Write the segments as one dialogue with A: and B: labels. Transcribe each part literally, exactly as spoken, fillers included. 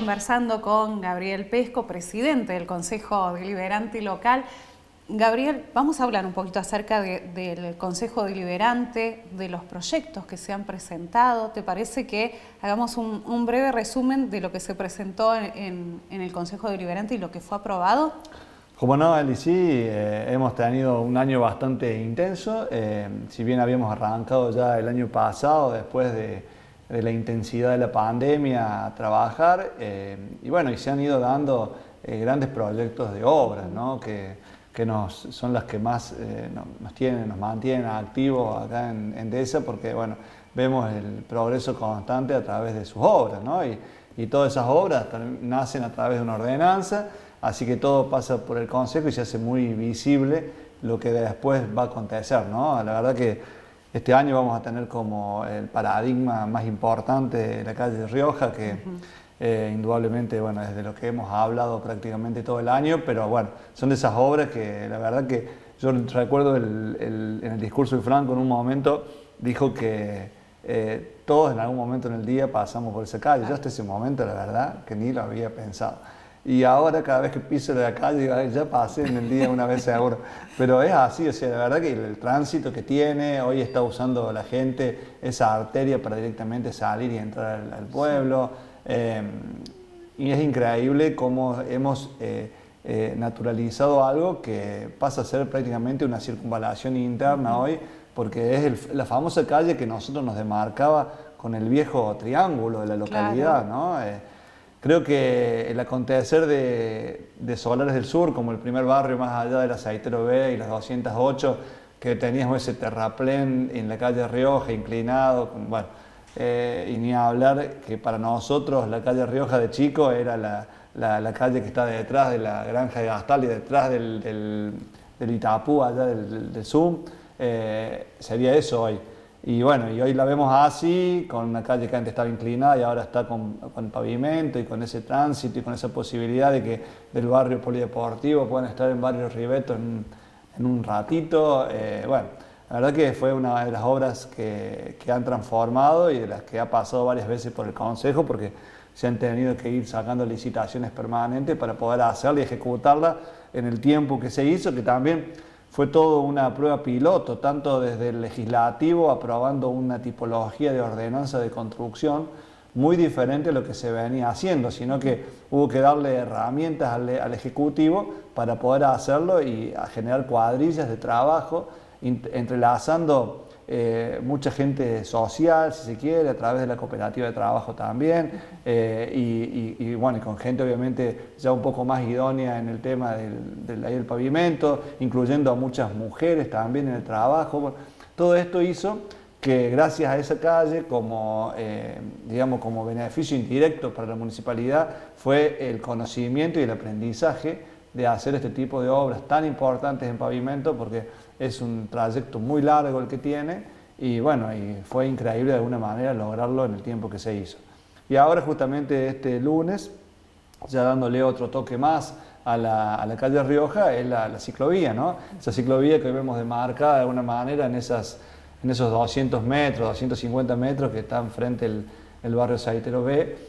A: conversando con Gabriel Pesco, presidente del Consejo Deliberante Local. Gabriel, vamos a hablar un poquito acerca de, del Consejo Deliberante, de los proyectos que se han presentado. ¿Te parece que hagamos un, un breve resumen de lo que se presentó en, en, en el Consejo Deliberante y lo que fue aprobado?
B: Como no, Eli, sí, eh, hemos tenido un año bastante intenso. Eh, si bien habíamos arrancado ya el año pasado, después de, de la intensidad de la pandemia, a trabajar, eh, y bueno, y se han ido dando eh, grandes proyectos de obras, ¿no? que, que nos, son las que más eh, nos, tienen, nos mantienen activos acá en, en Dehesa, porque bueno, vemos el progreso constante a través de sus obras, ¿no? y, y todas esas obras nacen a través de una ordenanza. Así que todo pasa por el Consejo y se hace muy visible lo que después va a acontecer, ¿no? La verdad que este año vamos a tener como el paradigma más importante de la calle de Rioja, que uh-huh. eh, indudablemente, bueno, es de lo que hemos hablado prácticamente todo el año, pero bueno, son de esas obras que la verdad que yo recuerdo el, el, en el discurso de Franco en un momento dijo que eh, todos en algún momento en el día pasamos por esa calle. Yo hasta ese momento, la verdad, que ni lo había pensado. Y ahora cada vez que piso la calle, digo, ya pasé en el día una vez seguro. Pero es así, o sea, la verdad que el, el tránsito que tiene, hoy está usando la gente esa arteria para directamente salir y entrar al, al pueblo. Eh, y es increíble cómo hemos eh, eh, naturalizado algo que pasa a ser prácticamente una circunvalación interna hoy, porque es el, la famosa calle que nosotros nos demarcaba con el viejo triángulo de la localidad, claro. ¿no? Eh, Creo que el acontecer de, de Solares del Sur, como el primer barrio más allá del Aceitero B y las doscientos ocho, que teníamos ese terraplén en la calle Rioja, inclinado, bueno, eh, y ni hablar que para nosotros la calle Rioja de chico era la, la, la calle que está detrás de la granja de Gastal y detrás del, del, del Itapú, allá del, del, del Zoom, eh, sería eso hoy. Y bueno, y hoy la vemos así, con una calle que antes estaba inclinada y ahora está con, con pavimento y con ese tránsito y con esa posibilidad de que del barrio polideportivo puedan estar en barrio Ribeto en, en un ratito. Eh, bueno, la verdad que fue una de las obras que, que han transformado y de las que ha pasado varias veces por el Consejo, porque se han tenido que ir sacando licitaciones permanentes para poder hacerla y ejecutarla en el tiempo que se hizo, que también fue todo una prueba piloto, tanto desde el legislativo aprobando una tipología de ordenanza de construcción muy diferente a lo que se venía haciendo, sino que hubo que darle herramientas al, al Ejecutivo para poder hacerlo y a generar cuadrillas de trabajo, entrelazando eh, mucha gente social, si se quiere, a través de la cooperativa de trabajo también, eh, y, y, y bueno, y con gente obviamente ya un poco más idónea en el tema del, del, del pavimento, incluyendo a muchas mujeres también en el trabajo. Bueno, todo esto hizo que gracias a esa calle, como, eh, digamos, como beneficio indirecto para la municipalidad, fue el conocimiento y el aprendizaje de hacer este tipo de obras tan importantes en pavimento, porque es un trayecto muy largo el que tiene y bueno, y fue increíble de alguna manera lograrlo en el tiempo que se hizo. Y ahora justamente este lunes, ya dándole otro toque más a la, a la calle Rioja, es la, la ciclovía, ¿no? Esa ciclovía que vemos demarcada de alguna manera en, esas, en esos doscientos metros, doscientos cincuenta metros que están frente al el barrio Aceitero B,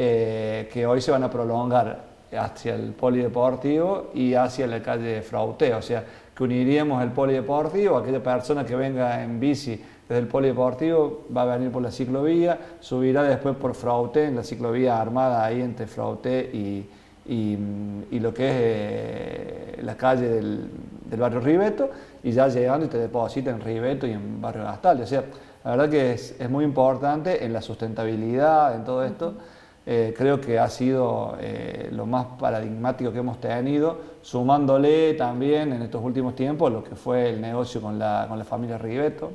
B: eh, que hoy se van a prolongar hacia el polideportivo y hacia la calle Frauté, o sea, que uniríamos el polideportivo, aquella persona que venga en bici desde el polideportivo va a venir por la ciclovía, subirá después por Frauté, en la ciclovía armada ahí entre Frauté y, y, y lo que es eh, la calle del, del barrio Ribeto, y ya llegando y te deposita en Ribeto y en barrio Gastal. O sea, la verdad que es, es muy importante en la sustentabilidad, en todo esto. Eh, creo que ha sido eh, lo más paradigmático que hemos tenido, sumándole también en estos últimos tiempos lo que fue el negocio con la, con la familia Ribeto,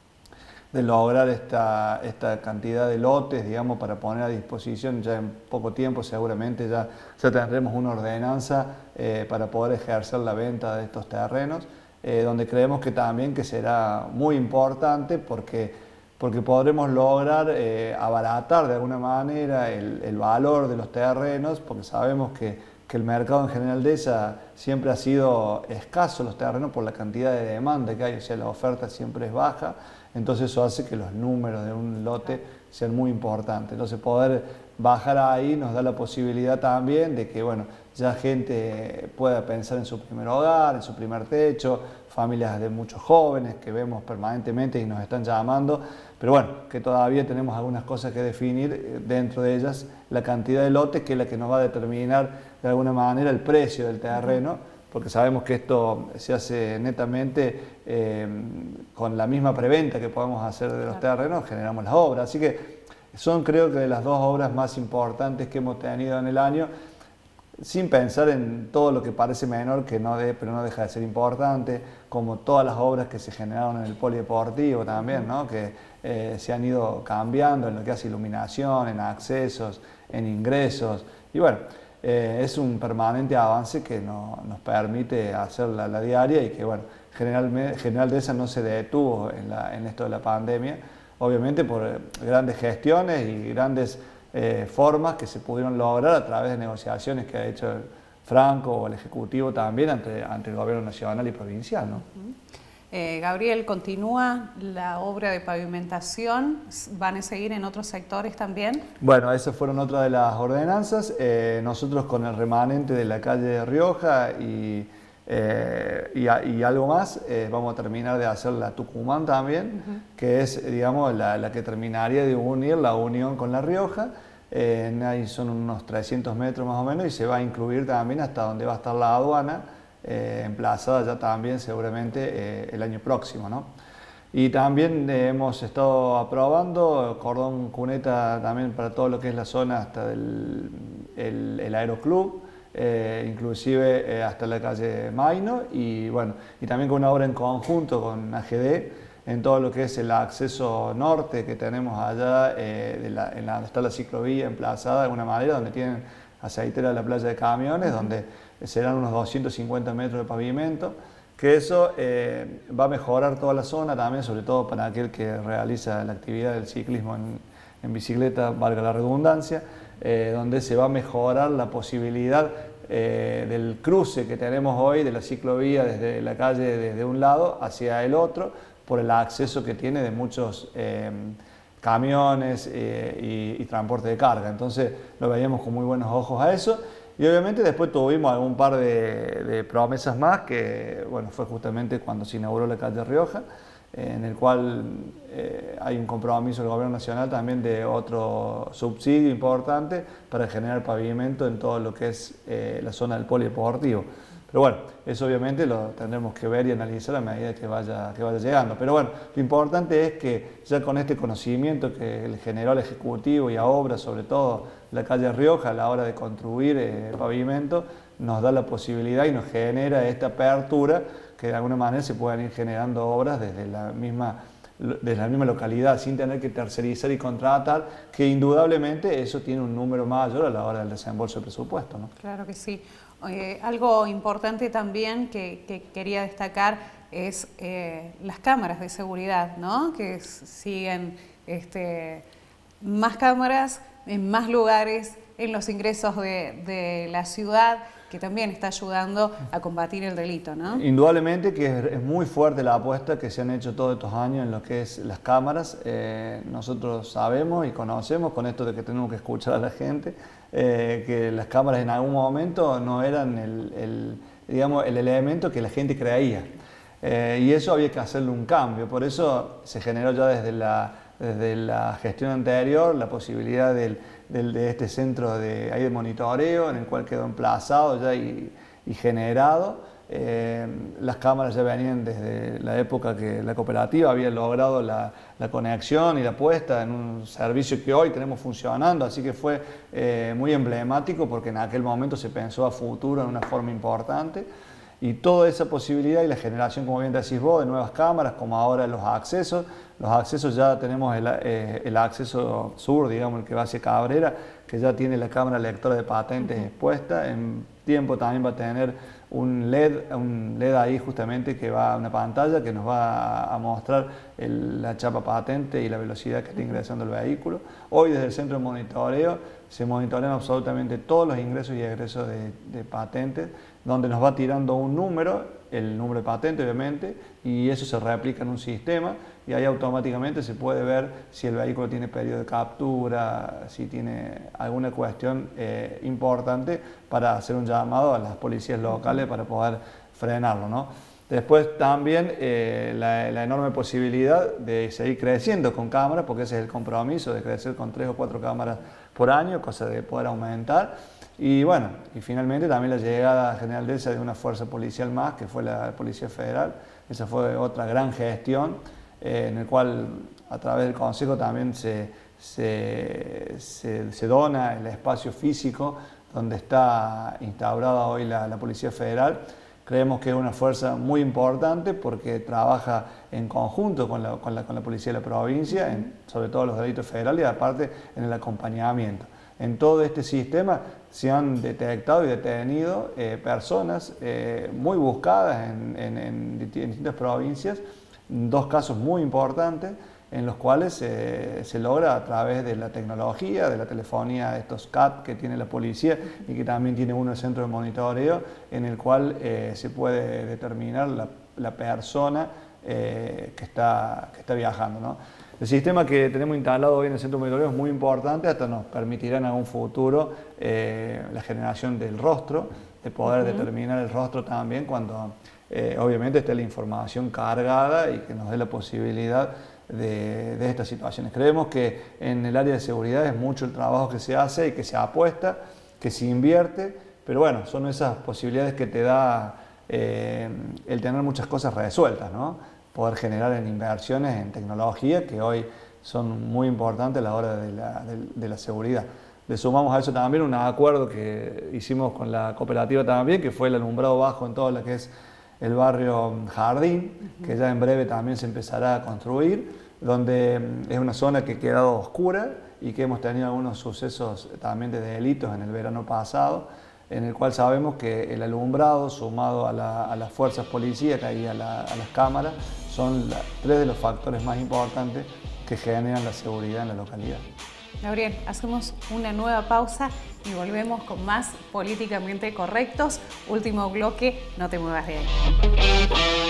B: de lograr esta, esta cantidad de lotes, digamos, para poner a disposición ya en poco tiempo, seguramente ya, ya tendremos una ordenanza eh, para poder ejercer la venta de estos terrenos, eh, donde creemos que también que será muy importante porque porque podremos lograr eh, abaratar de alguna manera el, el valor de los terrenos, porque sabemos que, que el mercado en general de esa siempre ha sido escaso los terrenos por la cantidad de demanda que hay, o sea, la oferta siempre es baja. entonces eso hace que los números de un lote sean muy importantes. Entonces poder bajar ahí nos da la posibilidad también de que, bueno, ya gente pueda pensar en su primer hogar, en su primer techo, familias de muchos jóvenes que vemos permanentemente y nos están llamando, pero bueno, que todavía tenemos algunas cosas que definir, dentro de ellas la cantidad de lotes, que es la que nos va a determinar de alguna manera el precio del terreno, porque sabemos que esto se hace netamente eh, con la misma preventa que podemos hacer de los terrenos, generamos las obras, así que son, creo que, de las dos obras más importantes que hemos tenido en el año, sin pensar en todo lo que parece menor, que no de, pero no deja de ser importante, como todas las obras que se generaron en el polideportivo también, ¿no? Que eh, se han ido cambiando en lo que hace iluminación, en accesos, en ingresos, y bueno, eh, es un permanente avance que no, nos permite hacer la, la diaria, y que, bueno, General, General Dehesa no se detuvo en, la, en esto de la pandemia, obviamente por grandes gestiones y grandes eh, formas que se pudieron lograr a través de negociaciones que ha hecho el Franco o el Ejecutivo también ante, ante el Gobierno nacional y provincial, ¿no?
A: Uh-huh. eh, Gabriel, ¿continúa la obra de pavimentación? ¿Van a seguir en otros sectores también?
B: Bueno, esas fueron otras de las ordenanzas. Eh, nosotros con el remanente de la calle de Rioja y Eh, y, y algo más, eh, vamos a terminar de hacer la Tucumán también, uh-huh. que es, digamos, la, la que terminaría de unir la Unión con La Rioja. Eh, ahí son unos trescientos metros más o menos, y se va a incluir también hasta donde va a estar la aduana, eh, emplazada ya también seguramente eh, el año próximo, ¿no? Y también eh, hemos estado aprobando cordón cuneta también para todo lo que es la zona hasta del, el, el Aeroclub. Eh, inclusive eh, hasta la calle Maino, y bueno, y también con una obra en conjunto con A G D en todo lo que es el acceso norte que tenemos allá, eh, de la, en la, donde está la ciclovía emplazada de alguna manera, donde tienen aceitera la playa de camiones, donde serán unos doscientos cincuenta metros de pavimento, que eso eh, va a mejorar toda la zona también, sobre todo para aquel que realiza la actividad del ciclismo en, en bicicleta, valga la redundancia. Eh, donde se va a mejorar la posibilidad eh, del cruce que tenemos hoy de la ciclovía desde la calle desde un lado hacia el otro, por el acceso que tiene de muchos eh, camiones eh, y, y transporte de carga. Entonces lo veíamos con muy buenos ojos a eso, y obviamente después tuvimos algún par de, de promesas más, que bueno, fue justamente cuando se inauguró la calle Rioja, en el cual eh, hay un compromiso del Gobierno Nacional también de otro subsidio importante para generar pavimento en todo lo que es eh, la zona del polideportivo. Pero bueno, eso obviamente lo tendremos que ver y analizar a medida que vaya, que vaya llegando. Pero bueno, lo importante es que ya con este conocimiento que le generó al Ejecutivo y a obras, sobre todo la calle Rioja, a la hora de construir eh, pavimento, nos da la posibilidad y nos genera esta apertura, que de alguna manera se puedan ir generando obras desde la misma, desde la misma localidad, sin tener que tercerizar y contratar, que indudablemente eso tiene un número mayor a la hora del desembolso del presupuesto, ¿no?
A: Claro que sí. Eh, algo importante también que, que quería destacar es eh, las cámaras de seguridad, ¿no? Que siguen este, más cámaras en más lugares, en los ingresos de, de la ciudad, que también está ayudando a combatir el delito, ¿no?
B: Indudablemente que es, es muy fuerte la apuesta que se han hecho todos estos años en lo que es las cámaras. Eh, nosotros sabemos y conocemos, con esto de que tenemos que escuchar a la gente, eh, que las cámaras en algún momento no eran el, el, digamos, el elemento que la gente creía. Eh, y eso había que hacerle un cambio. Por eso se generó ya desde la, desde la gestión anterior la posibilidad del Del, de este centro de, ahí de monitoreo, en el cual quedó emplazado ya y, y generado. Eh, las cámaras ya venían desde la época que la cooperativa había logrado la, la conexión y la puesta en un servicio que hoy tenemos funcionando, así que fue eh, muy emblemático, porque en aquel momento se pensó a futuro en una forma importante. Y toda esa posibilidad y la generación, como bien decís vos, de nuevas cámaras, como ahora los accesos. Los accesos ya tenemos el, eh, el acceso sur, digamos, el que va hacia Cabrera, que ya tiene la cámara lectora de patentes expuesta. En tiempo también va a tener un L E D, un L E D ahí justamente, que va a una pantalla que nos va a mostrar el, la chapa patente y la velocidad que está ingresando el vehículo. Hoy desde el centro de monitoreo se monitorean absolutamente todos los ingresos y egresos de, de patentes, donde nos va tirando un número, el número de patente obviamente, y eso se replica en un sistema y ahí automáticamente se puede ver si el vehículo tiene periodo de captura, si tiene alguna cuestión eh, importante para hacer un llamado a las policías locales para poder frenarlo, ¿no? Después también eh, la, la enorme posibilidad de seguir creciendo con cámaras, porque ese es el compromiso de crecer con tres o cuatro cámaras por año, cosa de poder aumentar. Y bueno, y finalmente también la llegada general de esa de una fuerza policial más, que fue la Policía Federal. Esa fue otra gran gestión, eh, en el cual a través del Consejo también se, se, se, se dona el espacio físico donde está instaurada hoy la, la Policía Federal. Creemos que es una fuerza muy importante porque trabaja en conjunto con la, con la, con la Policía de la provincia, en, sobre todo los delitos federales, y aparte en el acompañamiento. En todo este sistema se han detectado y detenido eh, personas eh, muy buscadas en, en, en distintas provincias, dos casos muy importantes en los cuales eh, se logra a través de la tecnología, de la telefonía, de estos C A T que tiene la policía y que también tiene uno el centro de monitoreo, en el cual eh, se puede determinar la, la persona eh, que, está, que está viajando, ¿no? El sistema que tenemos instalado hoy en el centro de monitoreo es muy importante, hasta nos permitirá en algún futuro eh, la generación del rostro, de poder uh-huh. determinar el rostro también cuando eh, obviamente esté la información cargada y que nos dé la posibilidad De, de estas situaciones. Creemos que en el área de seguridad es mucho el trabajo que se hace y que se apuesta, que se invierte, pero bueno, son esas posibilidades que te da eh, el tener muchas cosas resueltas, ¿no? Poder generar en inversiones en tecnología que hoy son muy importantes a la hora de la, de, de la seguridad. Le sumamos a eso también un acuerdo que hicimos con la cooperativa también, que fue el alumbrado bajo en todo lo que es el barrio Jardín, que ya en breve también se empezará a construir, donde es una zona que ha quedado oscura y que hemos tenido algunos sucesos también de delitos en el verano pasado, en el cual sabemos que el alumbrado sumado a, la, a las fuerzas policíacas y a, la, a las cámaras son la, tres de los factores más importantes que generan la seguridad en la localidad.
A: Gabriel, hacemos una nueva pausa y volvemos con más Políticamente Correctos. Último bloque, no te muevas de ahí.